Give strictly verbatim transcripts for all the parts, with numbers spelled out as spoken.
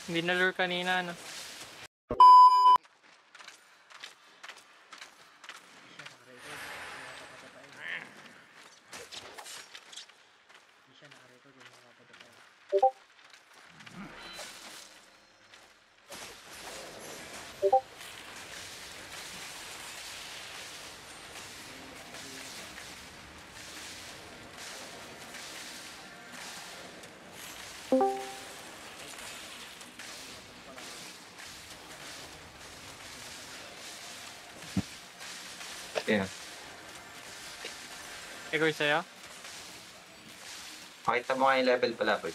Hindi na lure kanina, no? Yeah. Ikaw sa'yo? Pakita mo nga yung level pala, boy.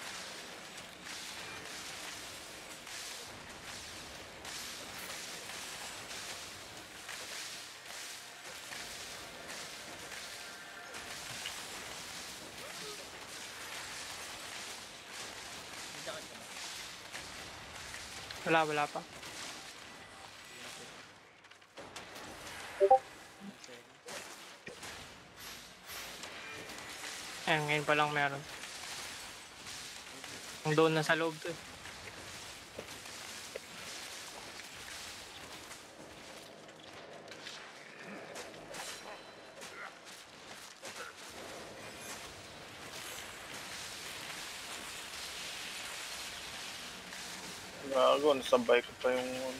Wala, wala pa. Ayan, ngayon pa lang meron. Ang doon na sa loob to eh. Gago, nasabay ko pa yung ano.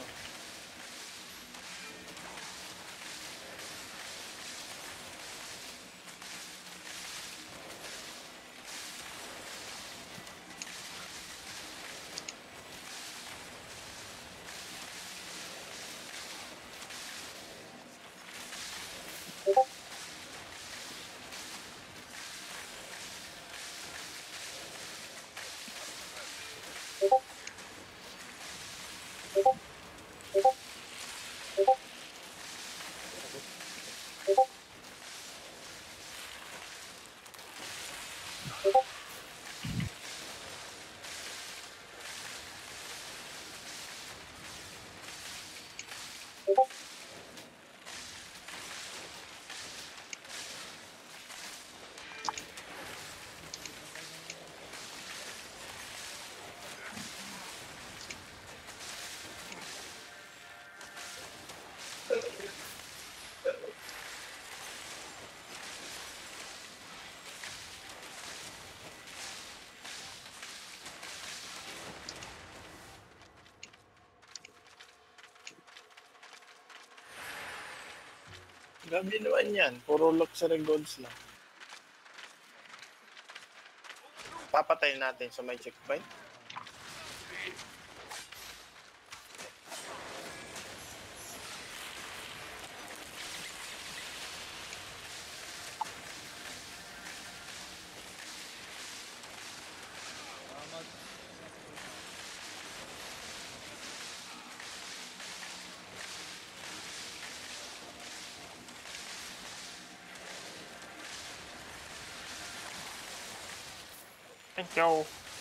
Gabi naman yan. Puro luxury goods lang. Papatayin natin sa may checkpoint. Thank you.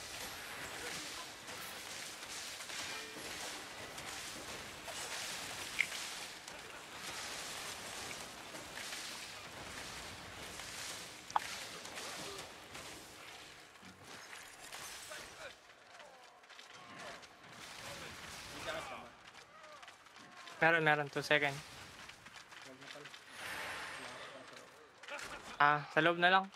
Meron, meron. Two second. Ah, sa loob na lang.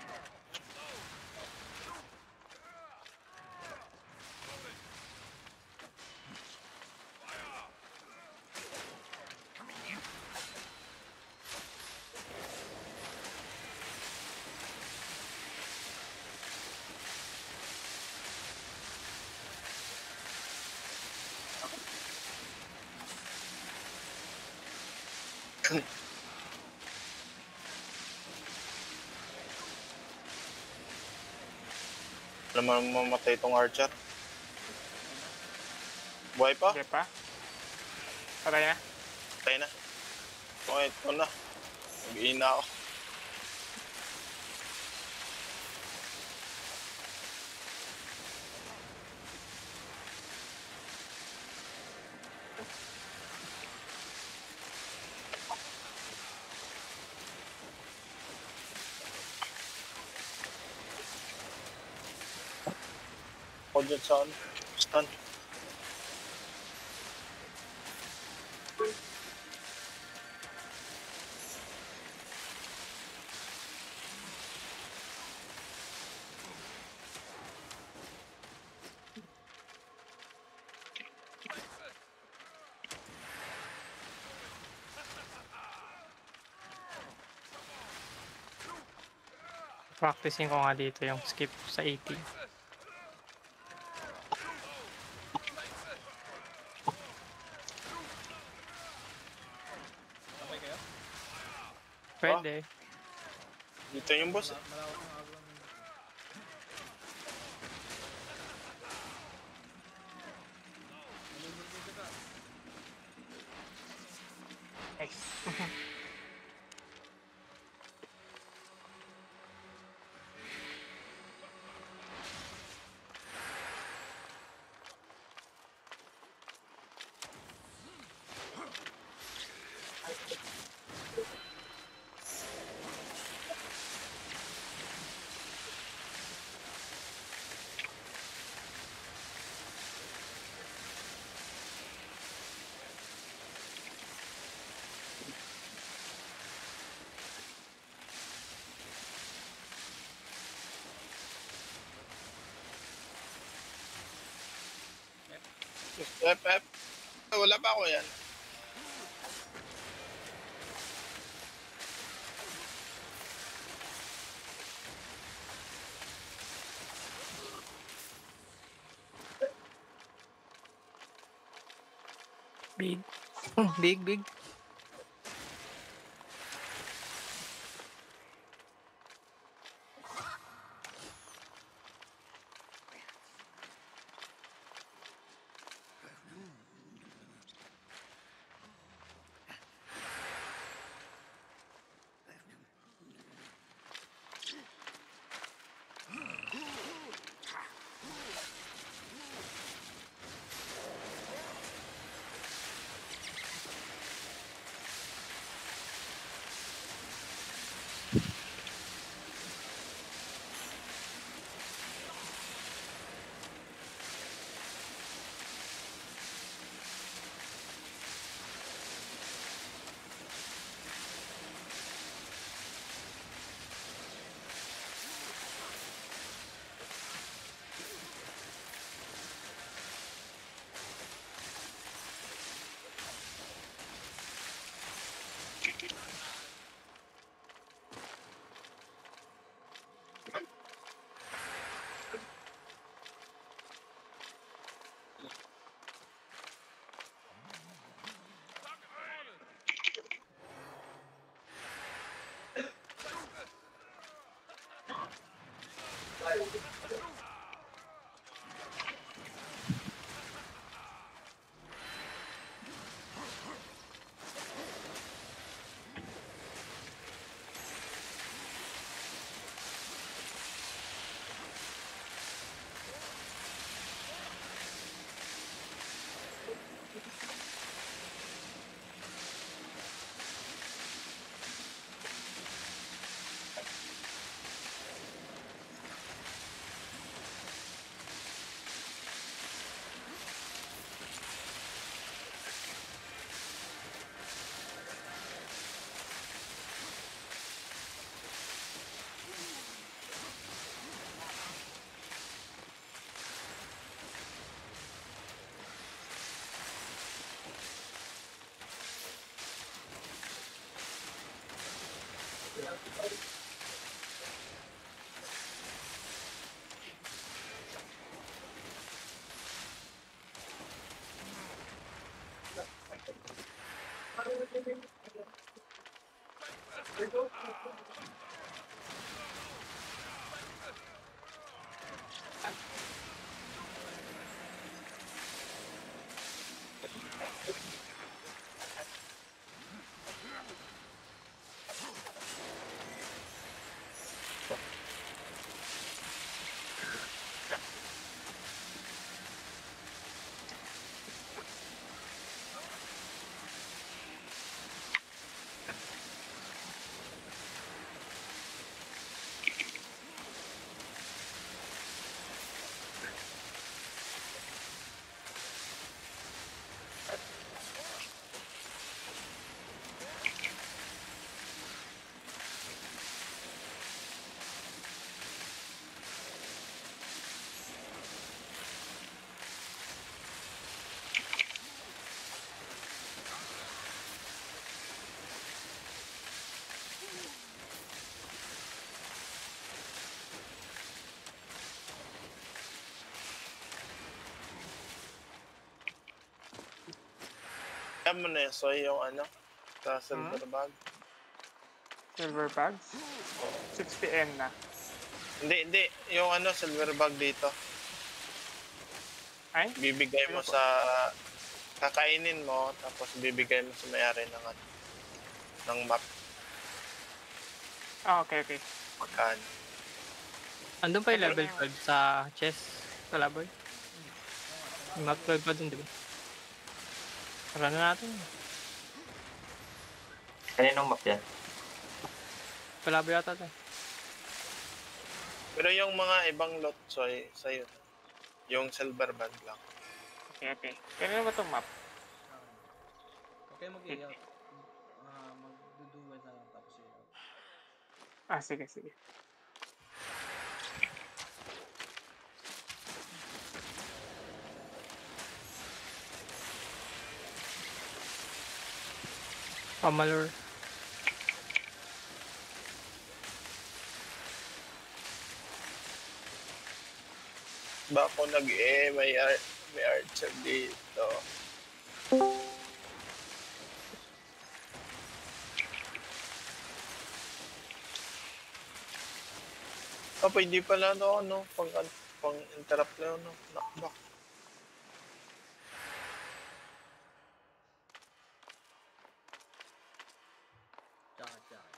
Alam mo mamatay itong archer. Buhay pa? Okay pa? Patay na? Patay na. Okay, ito na. Mag-iina ako. Ako dyan sa ano. stun. Practicing ko nga dito yung skip sa eighty. Sabay kayo? Pwede. Dito yung boss. Malawak ng agro ng Malulunod ka. Nice. F, F. Wala pa ako yan. Big. Big, big. mo na yun, so yung ano, sa silver Hmm? bag. Silver bags? six P M na. Hindi, hindi. Yung ano, silver bag dito. Ay? Bibigay Sino mo po? sa... Kakainin mo, tapos bibigay mo sa may-ari ng, ano, ng map. Ah, okay, okay. Magkano. Andun pa yung Ano level na- twelve sa chess, palaboy? Yung map twelve pa dun, di ba? Tara na natin. Kaninong map yan? Palaboy yata tayo. Pero yung mga ibang lot, soy, sa'yo. Yung silver bag lang. Okay, okay. Kailan ba itong map? Okay, mag-i-out. Ah, magduduel na lang tapos i-out. Ah, sige, sige. Pamalor. Ba ako nag-e, may, ar- may archer dito. Ah, pwede pala no, ano, pang, pang interrupt na yun, no? Knockback. Tsaka, tsaka.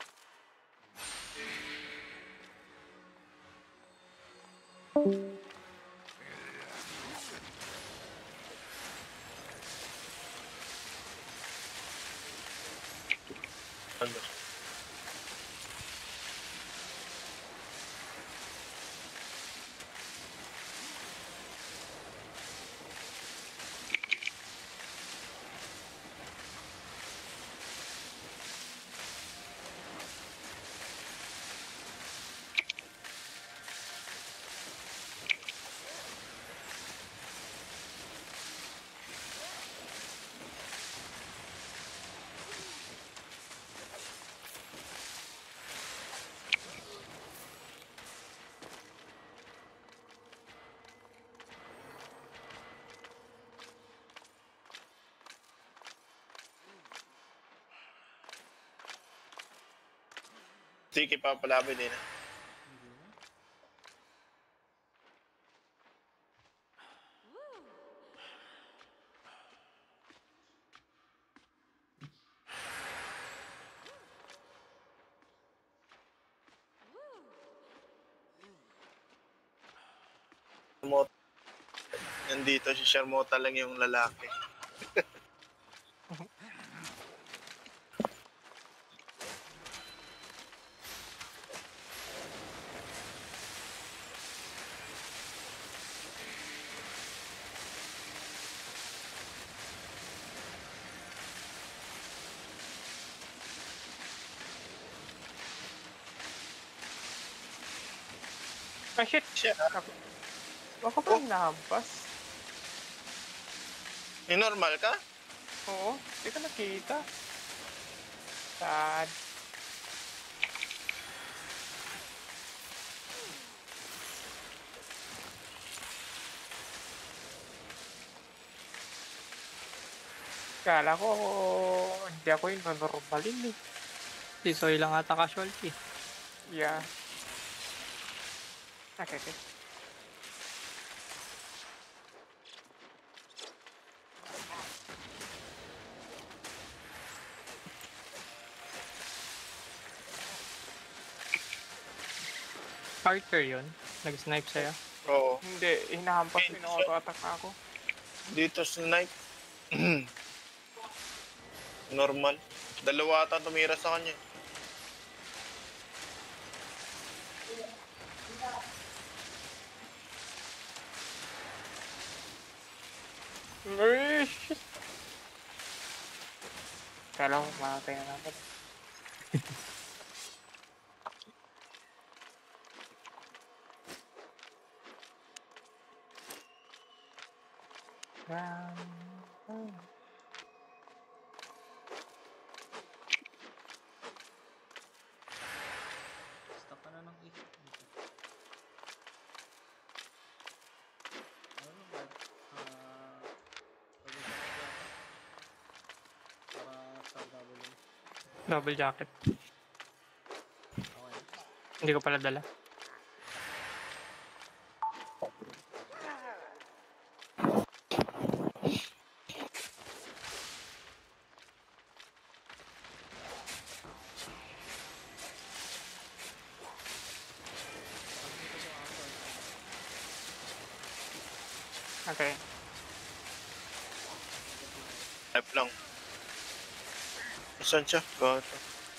Ano? Sige, papalabi din. ah. Hindi na. Mo, nandito si Sharmota lang yung lalaki. Ah, shit! Siya, Ako, ako pa yung nahampas. eh, normal ka? Oo, hindi ko nakita. Sad. Kala ko, hindi ako yung normalin eh. Si Soy lang ata casualty. Yeah. Okay, okay. Archer yun? Nag-snipe sa'yo? Oo. Hindi, hinahampas ko, in-auto-attack na ako. Dito snipe. Normal. Dalawa ata tumira sa kanya. Ay, shit! Kala ko makakaya na ako. Um, Stuck ka na ng isip dito. Ano ba? Ah... Pag-isip ka yata. Double jacket. Okay. Hindi ko pala dala. Pag dito ko ako. Okay. Type lang. Saan siya? Gato.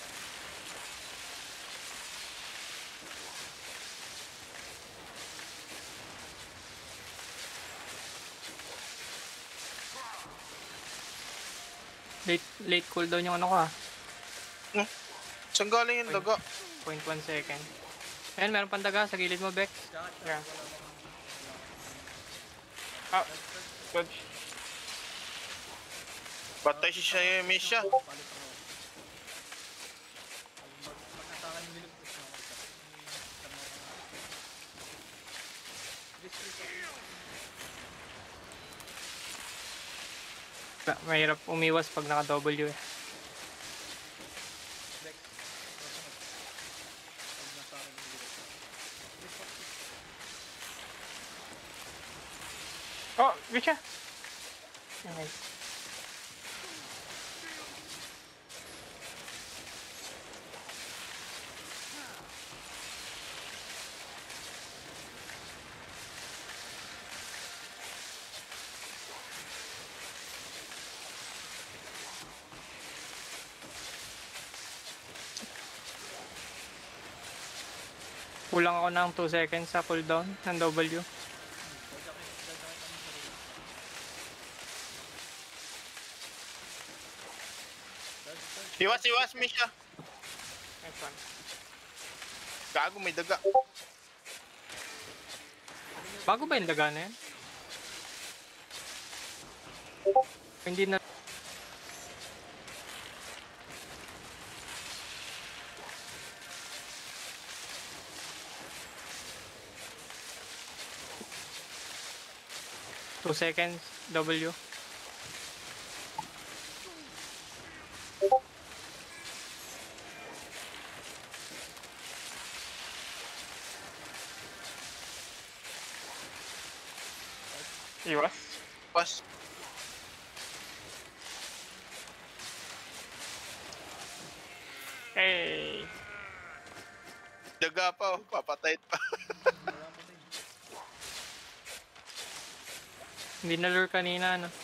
Late, late cooldown yung ano ko ah. Saan galing yung daga? zero point one second. Ayan, meron pang daga sa gilid mo, Bex. Jacket, Yeah. jacket. Wala bang... Ah, good. Patay si siya yung Misha. Palit ako. Pag mag- pag nasa akin yung bilog, push na ako. This week ako. Ma- Mahirap umiwas pag naka-W eh. Bex. Pag nasa akin yung bilog. This fuck this. Oh, good siya. Okay. Kulang ako ng two seconds sa cooldown ng W. Jacket, jacket ang sarili. That's that's Iwas, iwas, Misha. Next one. Gago, may daga. Bago ba yung daga na yan? Hindi na. Two seconds, W. Iwas. Pas. Hey! Daga pa, oh. Papatay pa. wala pa din. Hindi na lure kanina, ano?